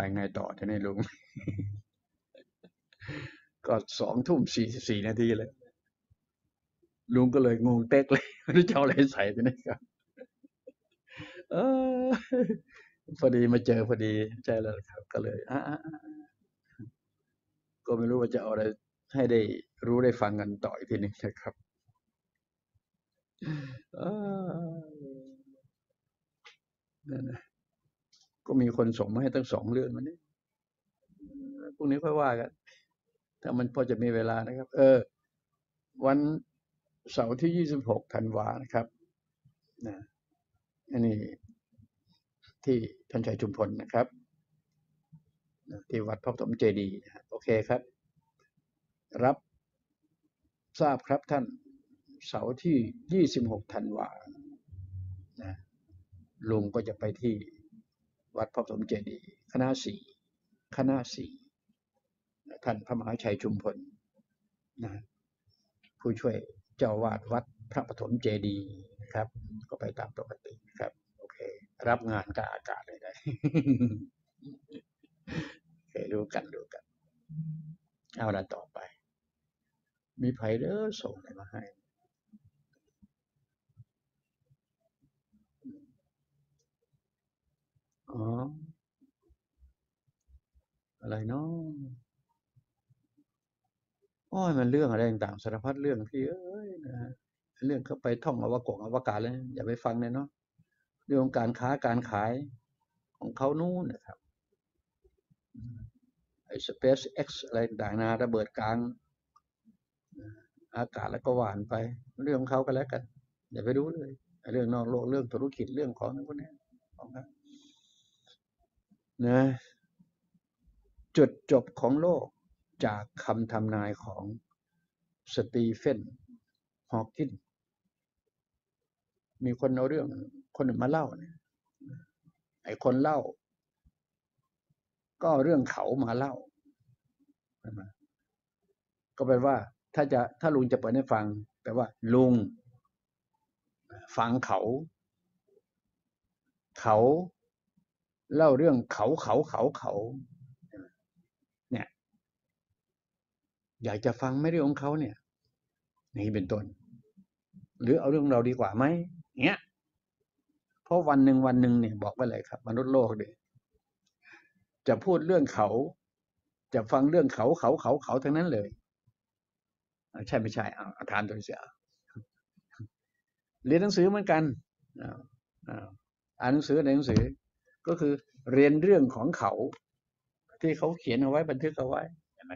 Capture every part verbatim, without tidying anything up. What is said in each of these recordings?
ไงต่อทีนี้ลุง ก็สองทุ่มสี่สิบสี่นาทีเลยลุงก็เลยงงเต๊กเลยไม่รู้จะเอาอะไรใส่ทีนี้ครับเออพอดีมาเจอพอดีใช่แล้วครับก็เลยอ่ะก็ไม่รู้ว่าจะเอาอะไรให้ได้รู้ได้ฟังกันต่ออีกทีนึงนะครับเออนั่นนะก็มีคนส่งมาให้ตั้งสองเรื่องวันนี้พรุ่งนี้ค่อยว่ากันถ้ามันพอจะมีเวลานะครับเออวันเสาร์ที่ยี่สิบหกธันวานะครับนะอันนี้ที่ท่านชัยชุมพลนะครับที่วัดพระปฐมเจดีย์โอเคครับรับทราบครับท่านเสาร์ที่ยี่สิบหกธันวานะลุงก็จะไปที่วัดพระปฐมเจดีย์คณะสี่คณะสี่ท่านพระมหาชัยชุมพลนะผู้ช่วยเจ้าวาดวัดพระปฐมเจดีย์นะครับก็ไปตามปกติครับโอเครับงานกับอากาศเลยได้เคยรู้กันรู้กันเอาละต่อไปมีไผเด้อส่งอะไรมาให้อ๋ออะไรเนาะโอ้ยมันเรื่องอะไรต่างๆสารพัดเรื่องพี่เอ้ยนะฮะเรื่องเข้าไปท่องอวกาศอวกาศเลยอย่าไปฟังเลยเนาะเรื่องการค้าการขายของเขานู่นนะครับไอ้ สเปซ เอ็กซ์ อะไรต่างๆนะระเบิดกลางอากาศแล้วก็หวานไปเรื่องของเขากันแล้วกันอย่าไปรู้เลยเรื่องนอกโลกเรื่องธุรกิจเรื่องของพวกนี้ของเขานะจุดจบของโลกจากคำทำนายของสตีเฟนฮอว์กินมีคนเอาเรื่องคนอื่นมาเล่าเนี่ยไอ้คนเล่าก็เรื่องเขามาเล่าก็แปลว่าถ้าจะถ้าลุงจะเปิดให้ฟังแปลว่าลุงฟังเขาเขาเล่าเรื่องเขาเขาเขาเขาเนี่ยอยากจะฟังไม่เรื่องของเขาเนี่ยนี่เป็นต้นหรือเอาเรื่องเราดีกว่าไหมเนี้ยเพราะวันหนึ่งวันหนึ่งเนี่ยบอกไว้เลยครับมนุษย์โลกเนี่ยจะพูดเรื่องเขาจะฟังเรื่องเขาเขาเขาเขาทั้งนั้นเลยใช่ไม่ใช่เอาทานตัวเสียเรียนหนังสือเหมือนกันอ่านหนังสือในหนังสือก็คือเรียนเรื่องของเขาที่เขาเขียนเอาไว้บันทึกเอาไว้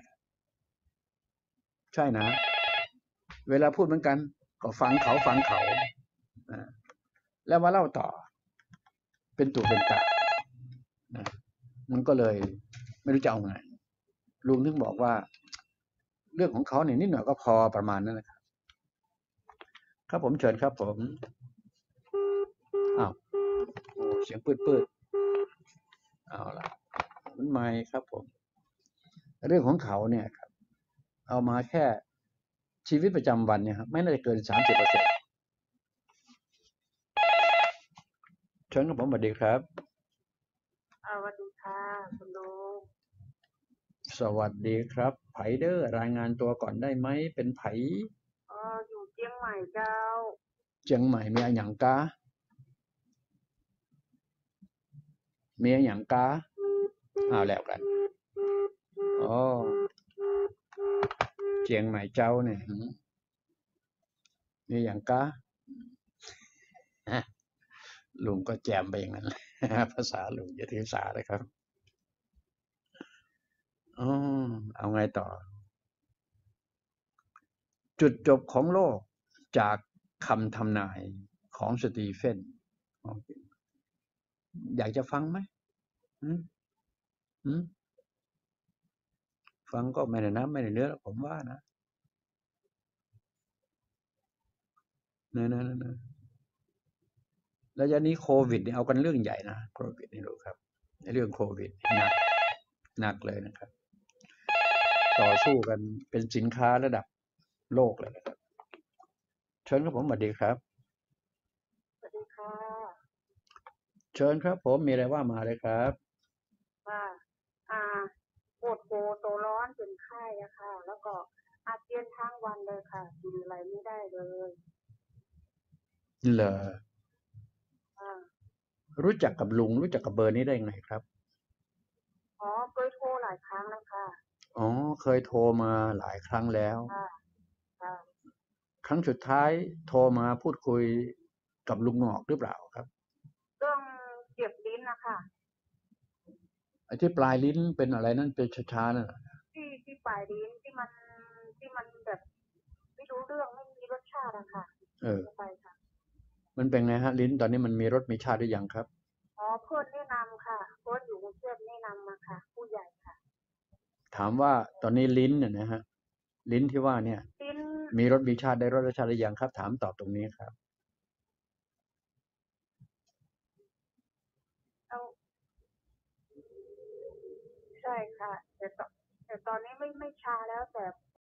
ใช่นะเวลาพูดเหมือนกันก็ฟังเขาฟังเขาแล้วมาเล่าต่อเป็นตุเป็นตะมันก็เลยไม่รู้จะเอาไงลุงถึงบอกว่าเรื่องของเขาเนี่ยนิดหน่อยก็พอประมาณนั้นนะครับครับผมเชิญครับผมอ้าวเสียงปืดๆเอาล่ะมันไม่ครับผมเรื่องของเขาเนี่ยครับเอามาแค่ชีวิตประจำวันเนี่ยครับไม่น่าจะเกินสามสิบเปอร์เซ็นต์เชิญครับผมสวัสดีครับสวัสดีค่ะคุณลุงสวัสดีครับไผเดอร์รายงานตัวก่อนได้ไหมเป็นไผอ๋ออยู่เชียงใหม่เจ้าเชียงใหม่มีอย่างกามีอย่างกาเอาแล้วกันอ๋อเชียงใหม่เจ้าเนี่ยมีอย่างกาลุงก็แจมไปอย่างนั้นภาษาลุงอย่าถือสาเลยครับอ๋อเอาไงต่อจุดจบของโลกจากคำทำนายของสตีเฟนอยากจะฟังไหมฟังก็ไม่ได้น้ำไม่ได้เนื้อผมว่านะเนื้อเนื้อเนื้อแล้วยันนี้โควิดเนี่ยเอากันเรื่องใหญ่นะโควิดนี่รู้ครับในเรื่องโควิดหนักหนักเลยนะครับต่อสู้กันเป็นสินค้าระดับโลกเลยนะครับเชิญครับผมสวัสดีครับสวัสดีค่ะเชิญครับผมมีอะไรว่ามาเลยครับว่าตัวร้อนเป็นไข้อะค่ะ แล้วก็อาเจียนทั้งวันเลยค่ะกินอะไรไม่ได้เลยเหรออ่ารู้จักกับลุงรู้จักกับเบอร์นี้ได้ไงครับอ๋อเคยโทรหลายครั้งแล้วค่ะอ๋อ เคยโทรมาหลายครั้งแล้วค่ะ ค่ะครั้งสุดท้ายโทรมาพูดคุยกับลุงหงอกหรือเปล่าครับเรื่องเจ็บลิ้นนะคะไอ้ที่ปลายลิ้นเป็นอะไรนั่นเป็นช้าๆนั่นน่ะที่ที่ปลายลิ้นที่มันที่มันแบบไม่รู้เรื่องไม่มีรสชาติอะค่ะเออไปค่ะมันเป็นไงฮะ ลิ้นตอนนี้มันมีรสมีชาติหรือยังครับอ๋อเพื่อนแนะนำค่ะเพื่อนอยู่กรุงเทพแนะนำมาค่ะ ผู้ใหญ่ค่ะถามว่าตอนนี้ลิ้นเนี่ยนะฮะ ลิ้นที่ว่าเนี่ยลิ้นมีรสมีชาติได้รสชาติหรือยังครับ ถามตอบตรงนี้ครับเอาใช่ค่ะ แต่ตอนแต่ตอนนี้ไม่ไม่ชาแล้วแต่